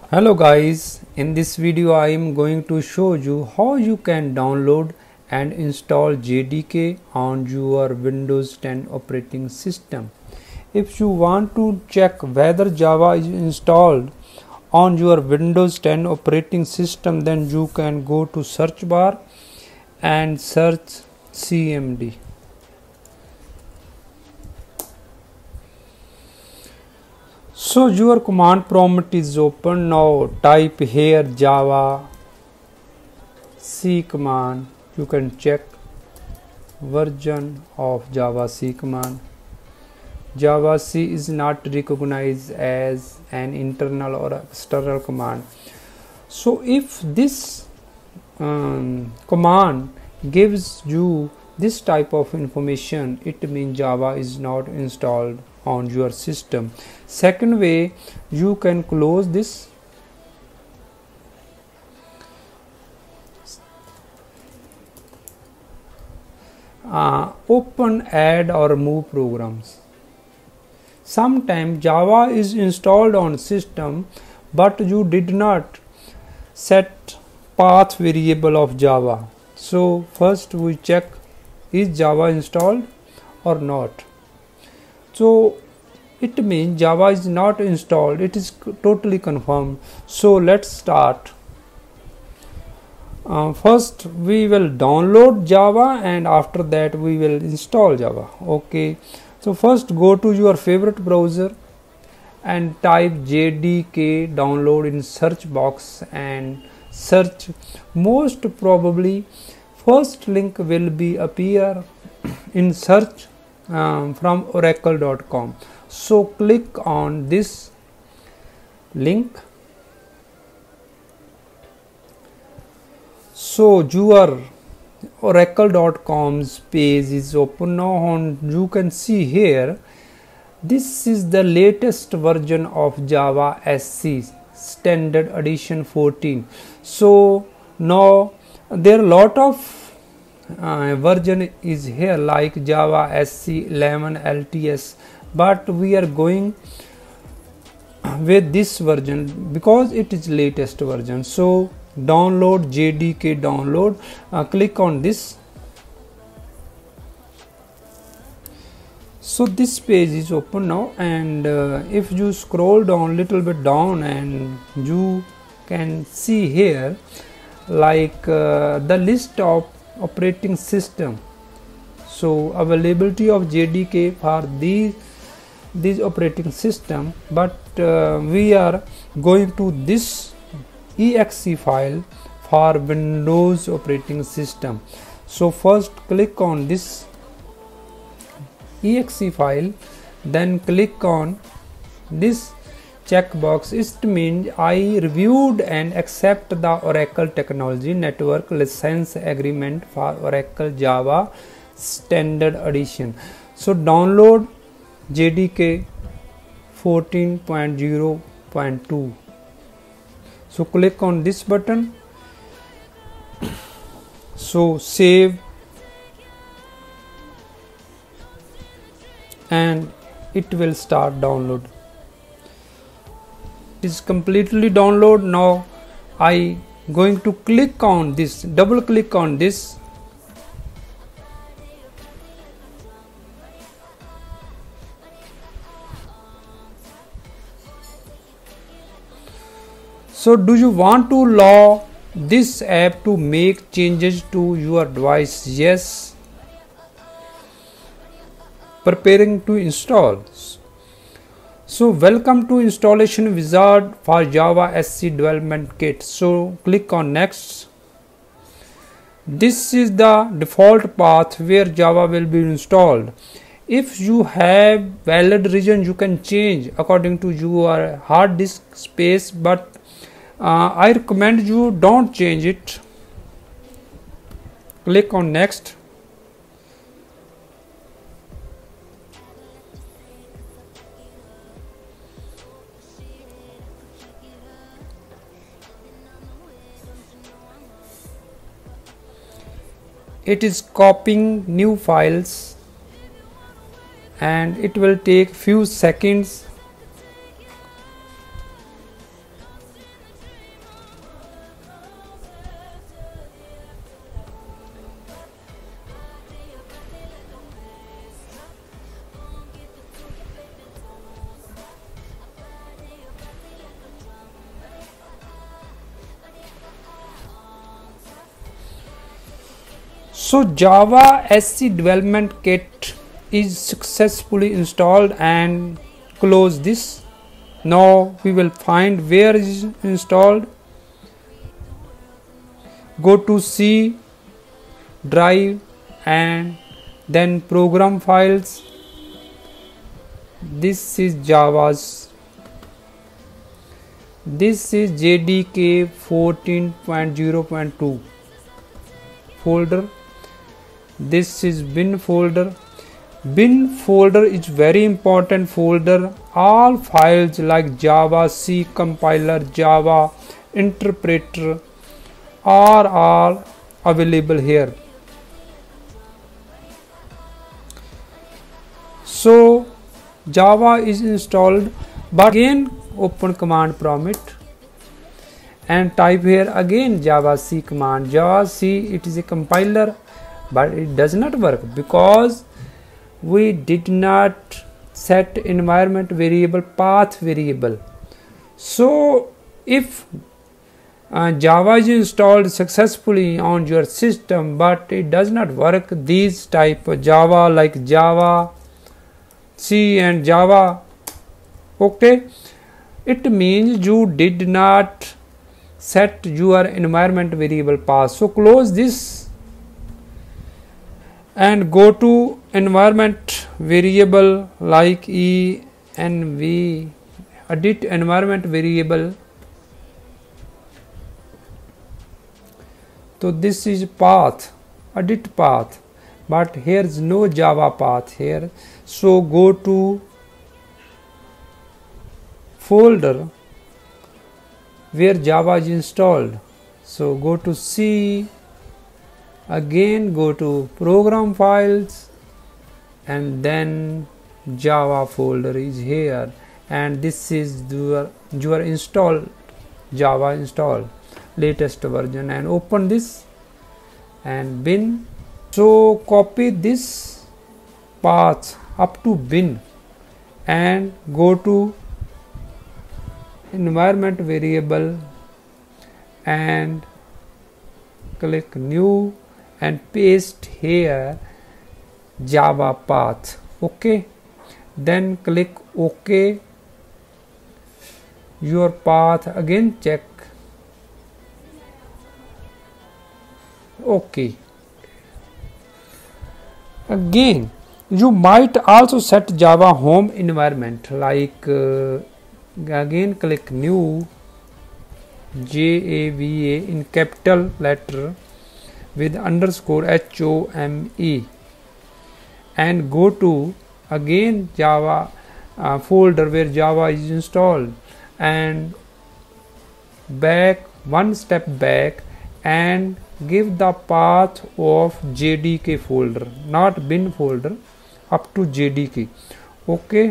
Hello guys, in this video I am going to show you how you can download and install JDK on your Windows 10 operating system. If you want to check whether Java is installed on your Windows 10 operating system, then you can go to search bar and search CMD. So your command prompt is open. Now type here Java C command. You can check version of Java C command. Java C is not recognized as an internal or external command. So if this command gives you this type of information, it means Java is not installed on your system. Second way, you can close this open add or move programs. Sometimes Java is installed on system but you did not set path variable of Java. So first we check is Java installed or not. So it means Java is not installed, it is totally confirmed. So let's start. First we will download Java and after that we will install Java. Okay, so first go to your favorite browser and type JDK download in search box and search. Most probably first link will be appear in search from oracle.com. So click on this link. So your oracle.com's page is open now, and you can see here this is the latest version of Java SC standard edition 14. So now there are a lot of version is here like Java SC 11 LTS, but we are going with this version because it is latest version. So download JDK download, click on this. So this page is open now, and if you scroll down little bit down, and you can see here like the list of operating system. So availability of JDK for these operating system, but we are going to this exe file for Windows operating system. So first click on this exe file, then click on this checkbox. It means I reviewed and accept the Oracle Technology Network license agreement for Oracle Java standard edition. So download JDK 14.0.2. so click on this button. So save, and it will start download. It is completely download. Now I going to click on this, double click on this. So do you want to allow this app to make changes to your device? Yes. Preparing to install. So welcome to installation wizard for Java SC development kit. So click on next. This is the default path where Java will be installed. If you have valid region, you can change according to your hard disk space, but I recommend you don't change it. Click on next. It is copying new files and it will take few seconds. So Java SC development kit is successfully installed, and close this. Now we will find where it is installed. Go to C drive and then program files. This is this is JDK 14.0.2 folder. This is bin folder. Bin folder is very important folder. All files like Java, C compiler, Java interpreter are all available here. So Java is installed, but again open command prompt and type here again Java C command. Java C, it is a compiler, but it does not work because we did not set environment variable path variable. So if Java is installed successfully on your system but it does not work, these type of Java like Java C and Java, okay, it means you did not set your environment variable path. So close this and go to environment variable like env, edit environment variable. So this is path, edit path, but here is no Java path here. So go to folder where Java is installed. So go to C, again go to program files, and then Java folder is here, and this is your installed Java installed latest version, and open this and bin. So copy this path up to bin and go to environment variable and click new and paste here Java path. Okay, then click OK. Your path again check. Okay, again you might also set Java home environment like again click new JAVA in capital letter with underscore HOME and go to again Java folder where Java is installed and back one step back and give the path of JDK folder, not bin folder, up to JDK. Okay,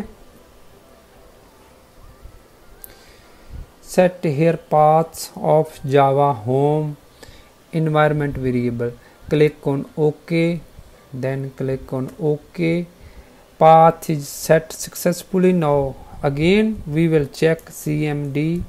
set here paths of Java home environment variable. Click on OK, then click on OK. Path is set successfully. Now again we will check CMD.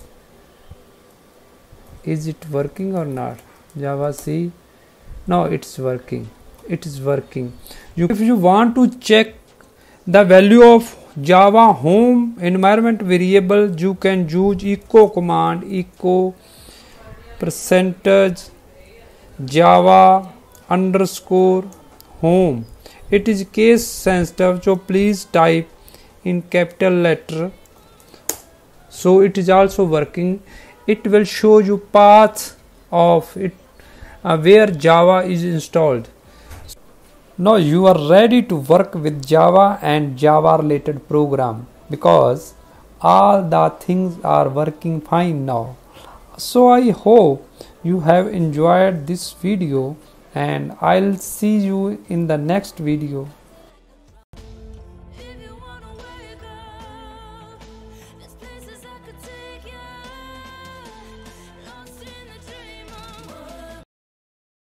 Is it working or not? Java C. Now it's working. It is working. If you want to check the value of Java home environment variable, you can use echo command, echo percentage Java underscore home. It is case sensitive, so please type in capital letter. So it is also working. It will show you path of it where Java is installed. Now you are ready to work with Java and Java related program because all the things are working fine now. So I hope you have enjoyed this video and I'll see you in the next video.